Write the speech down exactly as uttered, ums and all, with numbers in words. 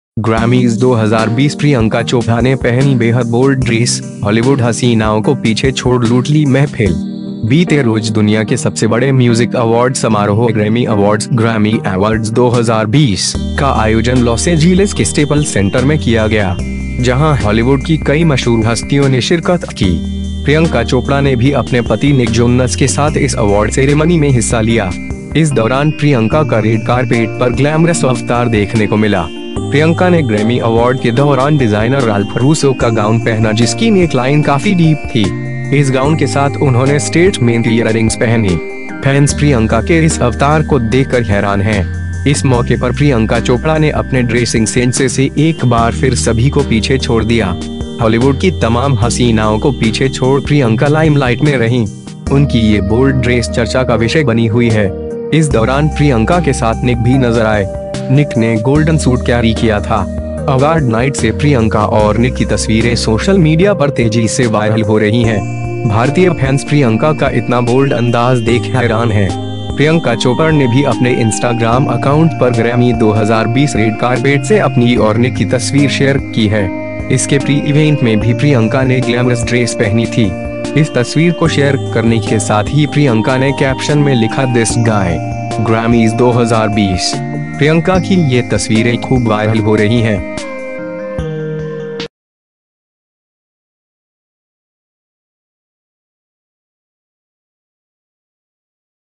Grammys दो हज़ार बीस। प्रियंका चोपड़ा ने पहनी बेहद बोल्ड ड्रेस, हॉलीवुड हसीनाओं को पीछे छोड़ लूट ली महफिल। बीते रोज दुनिया के सबसे बड़े म्यूजिक अवार्ड समारोह ग्रैमी अवार्ड्स ग्रैमी अवार्ड्स दो हज़ार बीस का आयोजन लॉस एंजिल्स के स्टेपल सेंटर में किया गया, जहां हॉलीवुड की कई मशहूर हस्तियों ने शिरकत की। प्रियंका चोपड़ा ने भी अपने पति निक जोनस के साथ इस अवार्ड सेरेमनी में हिस्सा लिया। इस दौरान प्रियंका का रेड कारपेट पर ग्लैमरस अवतार देखने को मिला। प्रियंका ने ग्रैमी अवार्ड के दौरान डिजाइनर राल्फ रूसो का गाउन पहना, जिसकी नेकलाइन काफी डीप थी। इस गाउन के साथ उन्होंने स्टेटमेंट ईयररिंग्स पहनी। फैंस प्रियंका के इस अवतार को देखकर हैरान हैं। इस मौके पर प्रियंका चोपड़ा ने अपने ड्रेसिंग सेंस से एक बार फिर सभी को पीछे छोड़ दिया। हॉलीवुड की तमाम हसीनाओं को पीछे छोड़ प्रियंका लाइमलाइट में रहीं। उनकी ये बोल्ड ड्रेस चर्चा का विषय बनी हुई है। इस दौरान प्रियंका के साथ निक भी नजर आए। निक ने गोल्डन सूट कैरी किया था। अवार्ड नाइट से प्रियंका और निक की तस्वीरें सोशल मीडिया पर तेजी से वायरल हो रही हैं। भारतीय फैंस प्रियंका का इतना बोल्ड अंदाज देख हैरान हैं। प्रियंका चोपड़ा ने भी अपने इंस्टाग्राम अकाउंट पर ग्रैमी दो हज़ार बीस रेड कारपेट से अपनी और निक की तस्वीर शेयर की है। इसके प्री इवेंट में भी प्रियंका ने ग्लैमरस ड्रेस पहनी थी। इस तस्वीर को शेयर करने के साथ ही प्रियंका ने कैप्शन में लिखा, दिस गाय ग्रैमीज दो हज़ार बीस। प्रियंका की ये तस्वीरें खूब वायरल हो रही हैं।